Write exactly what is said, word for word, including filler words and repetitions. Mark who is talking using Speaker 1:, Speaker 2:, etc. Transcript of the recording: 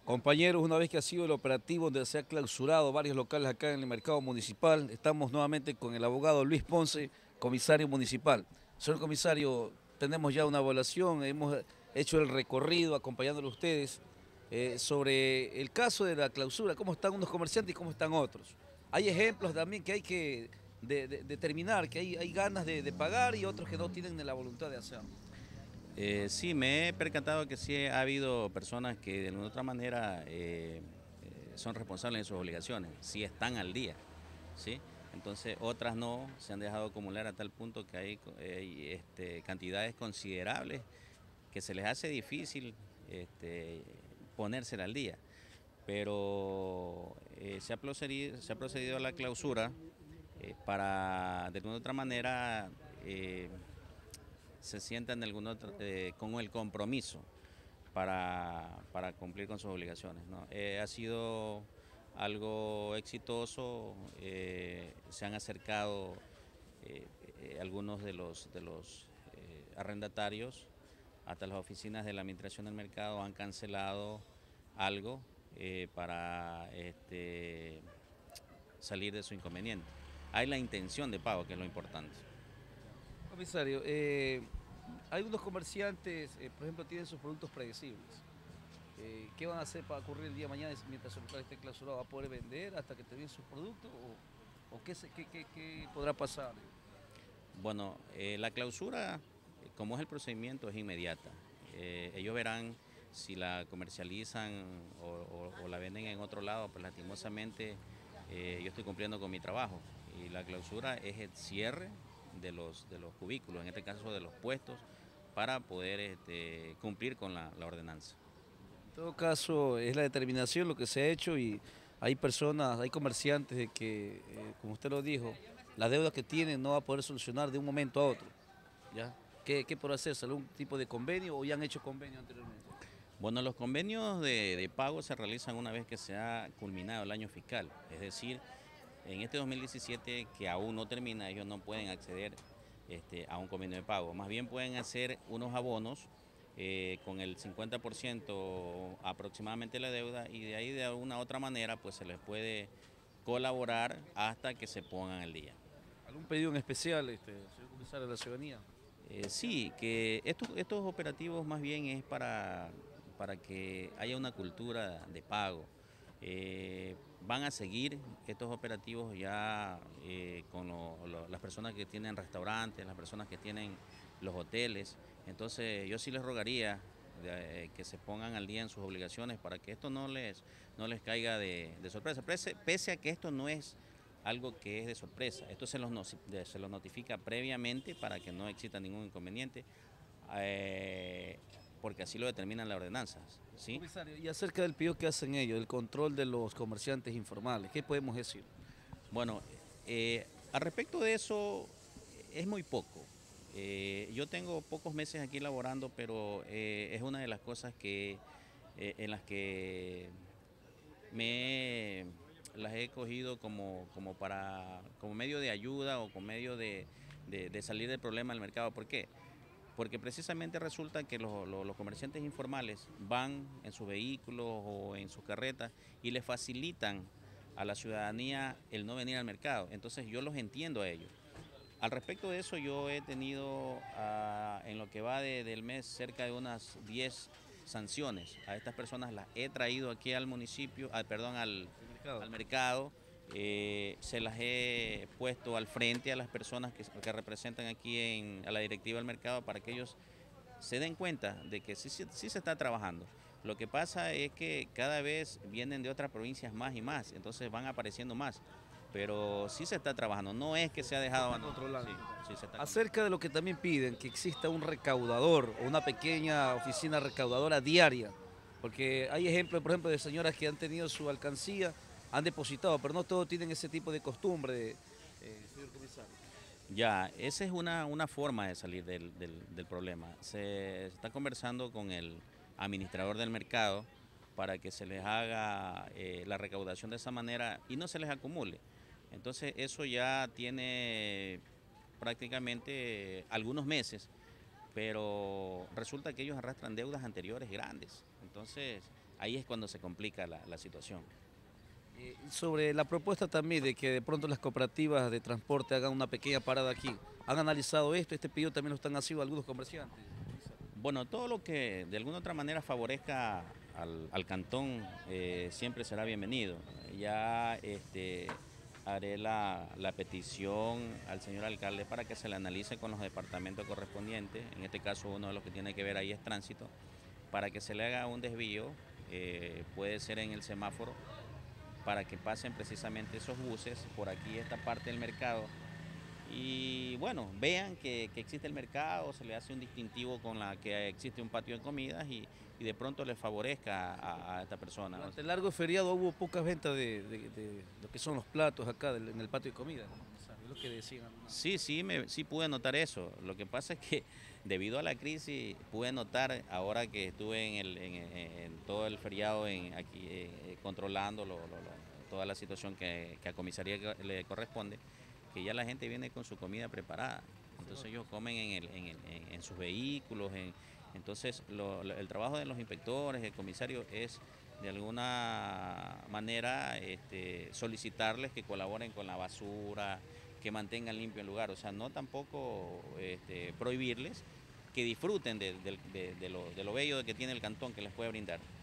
Speaker 1: Compañeros, una vez que ha sido el operativo donde se ha clausurado varios locales acá en el mercado municipal, estamos nuevamente con el abogado Luis Ponce, comisario municipal. Señor comisario, tenemos ya una evaluación, hemos hecho el recorrido acompañándolo a ustedes eh, sobre el caso de la clausura, cómo están unos comerciantes y cómo están otros. Hay ejemplos también que hay que de- de- determinar, que hay, hay ganas de, de pagar y otros que no tienen la voluntad de hacerlo.
Speaker 2: Eh, sí, me he percatado que sí ha habido personas que de alguna otra manera eh, eh, son responsables de sus obligaciones, sí están al día, ¿sí? Entonces otras no, se han dejado acumular a tal punto que hay, hay, este, cantidades considerables que se les hace difícil este, ponérsela al día. Pero eh, se, ha procedido, se ha procedido a la clausura eh, para de alguna otra manera eh, se sientan de alguna otra, eh, con el compromiso para, para, cumplir con sus obligaciones, ¿no? Eh, ha sido algo exitoso, eh, se han acercado eh, eh, algunos de los, de los eh, arrendatarios hasta las oficinas de la Administración del Mercado, han cancelado algo eh, para este, salir de su inconveniente. Hay la intención de pago, que es lo importante.
Speaker 1: Comisario, eh, algunos comerciantes, eh, por ejemplo, tienen sus productos predecibles. Eh, ¿Qué van a hacer para ocurrir el día de mañana mientras el local esté clausurado? ¿Va a poder vender hasta que termine sus productos? ¿O, o qué, se, qué, qué, qué, podrá pasar?
Speaker 2: Bueno, eh, la clausura, como es el procedimiento, es inmediata. Eh, ellos verán si la comercializan o, o, o, la venden en otro lado, pues lastimosamente eh, yo estoy cumpliendo con mi trabajo. Y la clausura es el cierre de los, de los cubículos, en este caso de los puestos, para poder este, cumplir con la, la ordenanza.
Speaker 1: En todo caso, es la determinación lo que se ha hecho y hay personas, hay comerciantes de que, eh, como usted lo dijo, la deuda que tienen no va a poder solucionar de un momento a otro. ¿Ya? ¿Qué, qué por hacerse? ¿Algún tipo de convenio o ya han hecho convenio anteriormente?
Speaker 2: Bueno, los convenios de, de pago se realizan una vez que se ha culminado el año fiscal, es decir, en este dos mil diecisiete que aún no termina, ellos no pueden acceder este, a un convenio de pago, más bien pueden hacer unos abonos eh, con el cincuenta por ciento aproximadamente de la deuda y de ahí de alguna otra manera pues se les puede colaborar hasta que se pongan al día.
Speaker 1: ¿Algún pedido en especial, este, señor comisario de la ciudadanía?
Speaker 2: Eh, sí, que estos, estos operativos más bien es para, para que haya una cultura de pago. Eh, van a seguir estos operativos ya eh, con lo, lo, las personas que tienen restaurantes, las personas que tienen los hoteles. Entonces yo sí les rogaría de, eh, que se pongan al día en sus obligaciones para que esto no les, no les caiga de, de sorpresa, pese, pese a que esto no es algo que es de sorpresa. Esto se los, se los notifica previamente para que no exista ningún inconveniente, eh, porque así lo determinan las ordenanzas, ¿sí?
Speaker 1: Comisario, y acerca del pedido que hacen ellos, el control de los comerciantes informales, ¿qué podemos decir?
Speaker 2: Bueno, eh, al respecto de eso es muy poco. Eh, yo tengo pocos meses aquí laborando, pero eh, es una de las cosas que, eh, en las que me las he cogido como, como, para, como medio de ayuda o como medio de, de, de salir del problema del mercado. ¿Por qué? Porque precisamente resulta que los, los, los comerciantes informales van en sus vehículos o en sus carretas y les facilitan a la ciudadanía el no venir al mercado. Entonces yo los entiendo a ellos. Al respecto de eso, yo he tenido uh, en lo que va de, del mes cerca de unas diez sanciones. A estas personas las he traído aquí al municipio, al, perdón, al
Speaker 1: mercado.
Speaker 2: al mercado. Eh, se las he puesto al frente a las personas que, que representan aquí en, a la directiva del mercado para que ellos se den cuenta de que sí, sí, sí se está trabajando. Lo que pasa es que cada vez vienen de otras provincias más y más, entonces van apareciendo más. Pero sí se está trabajando, no es que se ha dejado abandonado. Sí, sí se está
Speaker 1: Acerca de lo que también piden, que exista un recaudador o una pequeña oficina recaudadora diaria, porque hay ejemplos, por ejemplo, de señoras que han tenido su alcancía, han depositado, pero no todos tienen ese tipo de costumbre, eh, señor comisario.
Speaker 2: Ya, esa es una, una forma de salir del, del, del problema. Se está conversando con el administrador del mercado para que se les haga eh, la recaudación de esa manera y no se les acumule. Entonces eso ya tiene prácticamente algunos meses, pero resulta que ellos arrastran deudas anteriores grandes. Entonces ahí es cuando se complica la, la situación.
Speaker 1: Eh, sobre la propuesta también de que de pronto las cooperativas de transporte hagan una pequeña parada aquí, ¿han analizado esto? Este pedido también lo están haciendo algunos comerciantes.
Speaker 2: Bueno, todo lo que de alguna otra manera favorezca al, al cantón eh, siempre será bienvenido. Ya este, haré la, la petición al señor alcalde para que se le analice con los departamentos correspondientes. En este caso uno de los que tiene que ver ahí es tránsito, para que se le haga un desvío, eh, puede ser en el semáforo, para que pasen precisamente esos buses por aquí, esta parte del mercado, y bueno, vean que, que existe el mercado, se le hace un distintivo con la que existe un patio de comidas y, y de pronto les favorezca a, a esta persona, ¿no?
Speaker 1: Durante el largo feriado hubo pocas ventas de, de- de lo que son los platos acá del- en el patio de comida, ¿no? Es lo que decían algunos.
Speaker 2: Sí, sí, me, sí pude notar eso. Lo que pasa es que debido a la crisis pude notar ahora que estuve en, el, en, en todo el feriado en, aquí eh, controlando lo, lo, lo, toda la situación que, que a comisaría le corresponde, que ya la gente viene con su comida preparada. Entonces ellos comen en, el, en, el, en, en sus vehículos. En, entonces lo, lo, el trabajo de los inspectores, el comisario es de alguna manera este, solicitarles que colaboren con la basura, que mantengan limpio el lugar, o sea, no tampoco este, prohibirles que disfruten de, de, de, de, lo, de lo bello que tiene el cantón que les puede brindar.